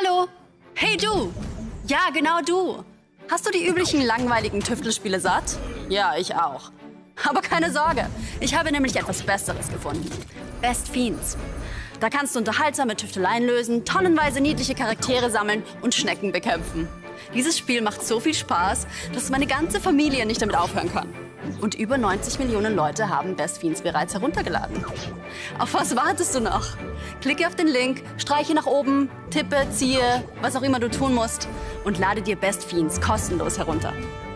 Hallo! Hey du! Ja, genau du! Hast du die üblichen langweiligen Tüftelspiele satt? Ja, ich auch. Aber keine Sorge, ich habe nämlich etwas Besseres gefunden. Best Fiends. Da kannst du unterhaltsame Tüfteleien lösen, tonnenweise niedliche Charaktere sammeln und Schnecken bekämpfen. Dieses Spiel macht so viel Spaß, dass meine ganze Familie nicht damit aufhören kann. Und über 90 Millionen Leute haben Best Fiends bereits heruntergeladen. Auf was wartest du noch? Klicke auf den Link, streiche nach oben, tippe, ziehe, was auch immer du tun musst und lade dir Best Fiends kostenlos herunter.